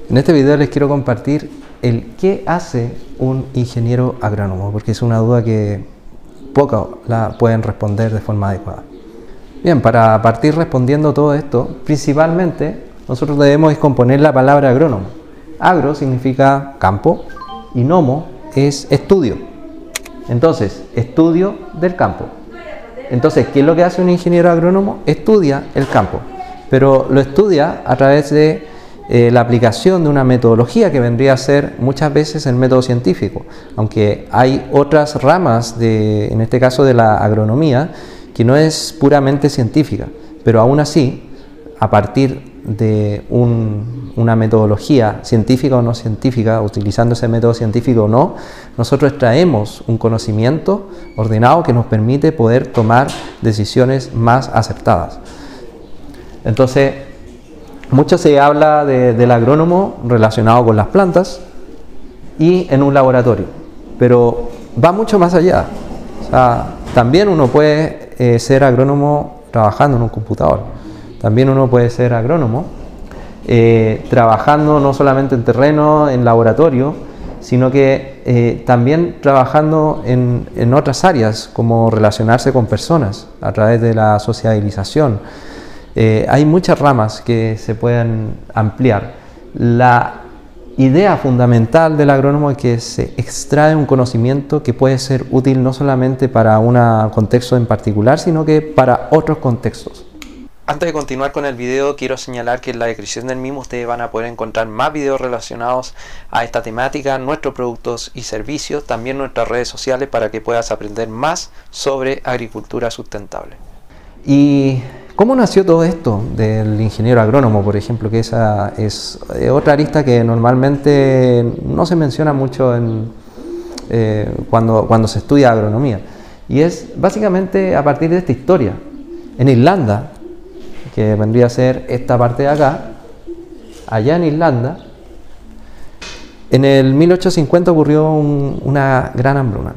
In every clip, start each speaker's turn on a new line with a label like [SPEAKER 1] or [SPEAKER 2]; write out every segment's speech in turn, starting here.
[SPEAKER 1] En este video les quiero compartir el qué hace un ingeniero agrónomo, porque es una duda que pocos la pueden responder de forma adecuada. Bien, para partir respondiendo todo esto, principalmente nosotros debemos descomponer la palabra agrónomo. Agro significa campo y nomo es estudio. Entonces, estudio del campo. Entonces, ¿qué es lo que hace un ingeniero agrónomo? Estudia el campo, pero lo estudia a través de la aplicación de una metodología que vendría a ser muchas veces el método científico, aunque hay otras ramas, en este caso de la agronomía, que no es puramente científica, pero aún así, a partir de una metodología científica o no científica, utilizando ese método científico o no, nosotros extraemos un conocimiento ordenado que nos permite poder tomar decisiones más acertadas. Entonces, mucho se habla del agrónomo relacionado con las plantas y en un laboratorio, pero va mucho más allá. O sea, también uno puede ser agrónomo trabajando en un computador. También uno puede ser agrónomo trabajando no solamente en terreno, en laboratorio, sino que también trabajando en otras áreas, como relacionarse con personas a través de la sociabilización. Hay muchas ramas que se pueden ampliar. La idea fundamental del agrónomo es que se extrae un conocimiento que puede ser útil no solamente para un contexto en particular, sino que para otros contextos. Antes de continuar con el video, quiero señalar que en la descripción del mismo ustedes van a poder encontrar más videos relacionados a esta temática, nuestros productos y servicios, también nuestras redes sociales para que puedas aprender más sobre agricultura sustentable. ¿Y cómo nació todo esto del ingeniero agrónomo, por ejemplo? Que esa es otra arista que normalmente no se menciona mucho cuando se estudia agronomía. Y es básicamente a partir de esta historia. En Irlanda, que vendría a ser esta parte de acá, allá en Irlanda, en el 1850 ocurrió una gran hambruna.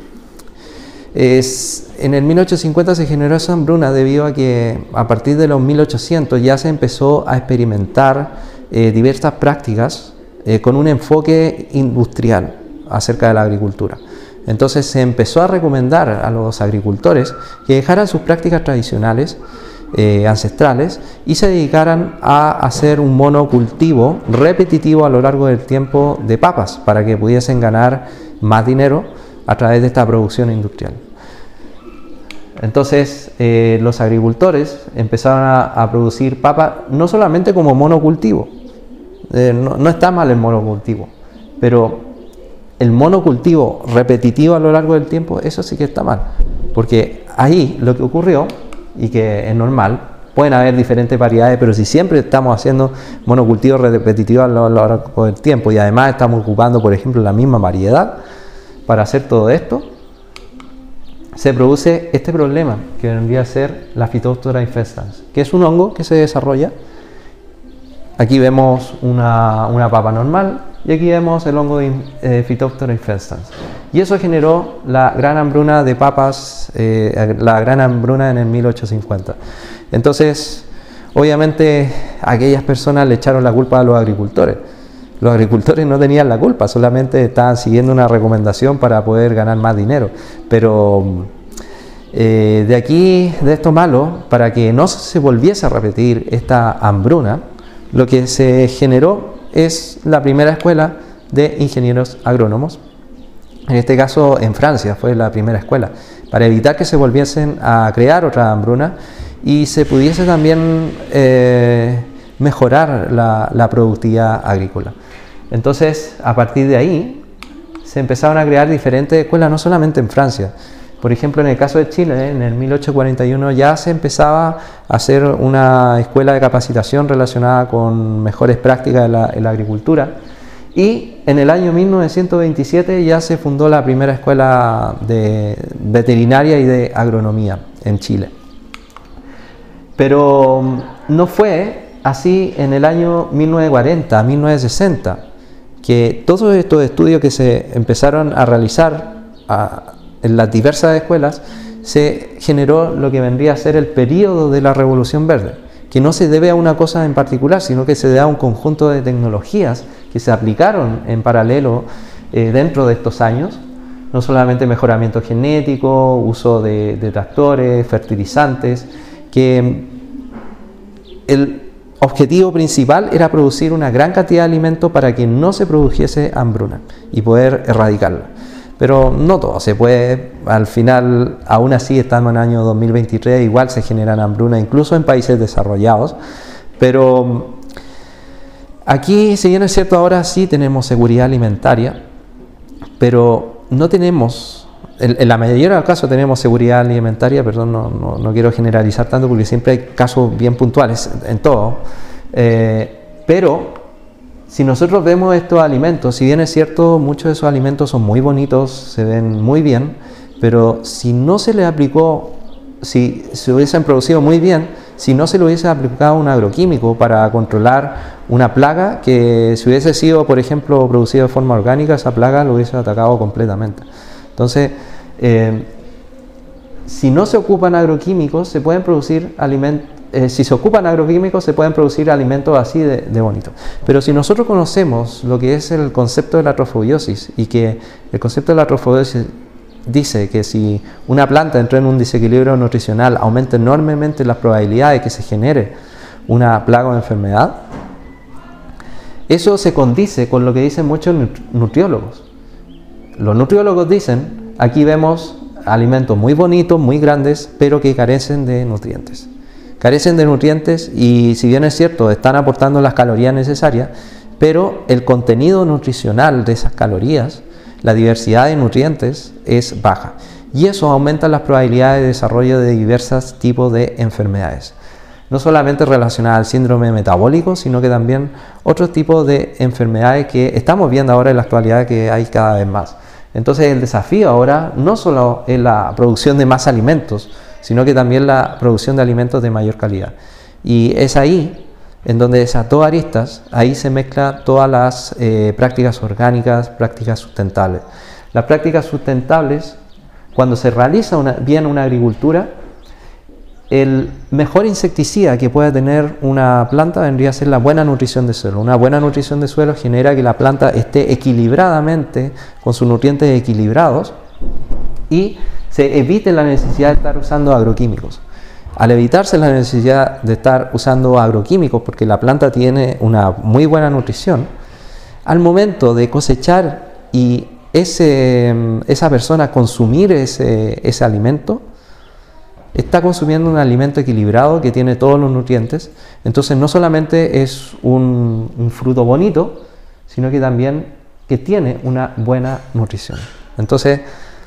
[SPEAKER 1] En el 1850 se generó esa hambruna debido a que a partir de los 1800 ya se empezó a experimentar diversas prácticas con un enfoque industrial acerca de la agricultura. Entonces se empezó a recomendar a los agricultores que dejaran sus prácticas tradicionales ancestrales y se dedicaran a hacer un monocultivo repetitivo a lo largo del tiempo de papas para que pudiesen ganar más dinero a través de esta producción industrial. Entonces los agricultores empezaron a producir papa no solamente como monocultivo, no está mal el monocultivo, pero el monocultivo repetitivo a lo largo del tiempo, eso sí que está mal, porque ahí lo que ocurrió, y que es normal, pueden haber diferentes variedades, pero si siempre estamos haciendo monocultivos repetitivos a lo largo del tiempo y además estamos ocupando, por ejemplo, la misma variedad para hacer todo esto, se produce este problema que vendría a ser la Phytophthora infestans, que es un hongo que se desarrolla. Aquí vemos una papa normal y aquí vemos el hongo de Phytophthora infestans. Y eso generó la gran hambruna de papas, la gran hambruna en el 1850. Entonces, obviamente, aquellas personas le echaron la culpa a los agricultores. Los agricultores no tenían la culpa, solamente estaban siguiendo una recomendación para poder ganar más dinero. Pero de aquí, de esto malo, para que no se volviese a repetir esta hambruna, lo que se generó es la primera escuela de ingenieros agrónomos. En este caso en Francia fue la primera escuela, para evitar que se volviesen a crear otra hambruna y se pudiese también mejorar la productividad agrícola. Entonces, a partir de ahí se empezaron a crear diferentes escuelas, no solamente en Francia. Por ejemplo, en el caso de Chile, en el 1841 ya se empezaba a hacer una escuela de capacitación relacionada con mejores prácticas en la agricultura. Y en el año 1927 ya se fundó la primera escuela de veterinaria y de agronomía en Chile. Pero no fue así en el año 1940, 1960, que todos estos estudios que se empezaron a realizar en las diversas escuelas, se generó lo que vendría a ser el periodo de la Revolución Verde, que no se debe a una cosa en particular, sino que se debe a un conjunto de tecnologías que se aplicaron en paralelo dentro de estos años. No solamente mejoramiento genético, uso de tractores, fertilizantes, que el objetivo principal era producir una gran cantidad de alimento para que no se produjese hambruna y poder erradicarla. Pero no todo se puede, al final, aún así estamos en el año 2023, igual se generan hambruna, incluso en países desarrollados. Pero aquí, si bien es cierto, ahora sí tenemos seguridad alimentaria, pero no tenemos, en la mayoría de los casos tenemos seguridad alimentaria, perdón, no quiero generalizar tanto porque siempre hay casos bien puntuales en todo, pero si nosotros vemos estos alimentos, si bien es cierto, muchos de esos alimentos son muy bonitos, se ven muy bien, pero si no se les aplicó, si se hubiesen producido muy bien, si no se le hubiese aplicado un agroquímico para controlar una plaga, que si hubiese sido, por ejemplo, producido de forma orgánica, esa plaga lo hubiese atacado completamente. Entonces, si no se ocupan agroquímicos, se pueden producir alimentos. Si se ocupan agroquímicos, se pueden producir alimentos así de bonitos. Pero si nosotros conocemos lo que es el concepto de la trofobiosis, y que el concepto de la trofobiosis dice que si una planta entra en un desequilibrio nutricional, aumenta enormemente las probabilidades de que se genere una plaga o enfermedad, eso se condice con lo que dicen muchos nutriólogos. Los nutriólogos dicen, aquí vemos alimentos muy bonitos, muy grandes, pero que carecen de nutrientes. Carecen de nutrientes y, si bien es cierto, están aportando las calorías necesarias, pero el contenido nutricional de esas calorías, la diversidad de nutrientes, es baja. Y eso aumenta las probabilidades de desarrollo de diversos tipos de enfermedades. No solamente relacionadas al síndrome metabólico, sino que también otros tipos de enfermedades que estamos viendo ahora en la actualidad, que hay cada vez más. Entonces el desafío ahora no solo es la producción de más alimentos, sino que también la producción de alimentos de mayor calidad. Y es ahí, en donde esas dos aristas, ahí se mezclan todas las prácticas orgánicas, prácticas sustentables. Las prácticas sustentables, cuando se realiza bien una agricultura, el mejor insecticida que puede tener una planta vendría a ser la buena nutrición de suelo. Una buena nutrición de suelo genera que la planta esté equilibradamente, con sus nutrientes equilibrados, y se evite la necesidad de estar usando agroquímicos. Al evitarse la necesidad de estar usando agroquímicos, porque la planta tiene una muy buena nutrición, al momento de cosechar y esa persona consumir ese alimento, está consumiendo un alimento equilibrado que tiene todos los nutrientes. Entonces no solamente es un fruto bonito, sino que también que tiene una buena nutrición. Entonces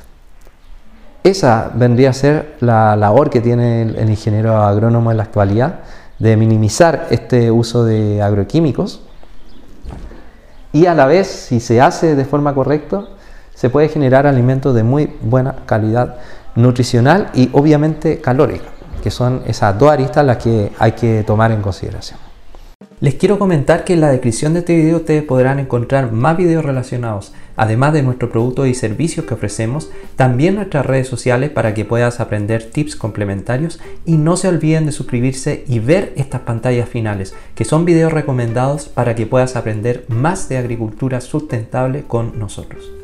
[SPEAKER 1] esa vendría a ser la labor que tiene el ingeniero agrónomo en la actualidad, de minimizar este uso de agroquímicos, y a la vez, si se hace de forma correcta, se puede generar alimentos de muy buena calidad nutricional y obviamente calórica, que son esas dos aristas las que hay que tomar en consideración. Les quiero comentar que en la descripción de este video ustedes podrán encontrar más videos relacionados, además de nuestros productos y servicios que ofrecemos, también nuestras redes sociales para que puedas aprender tips complementarios, y no se olviden de suscribirse y ver estas pantallas finales, que son videos recomendados para que puedas aprender más de agricultura sustentable con nosotros.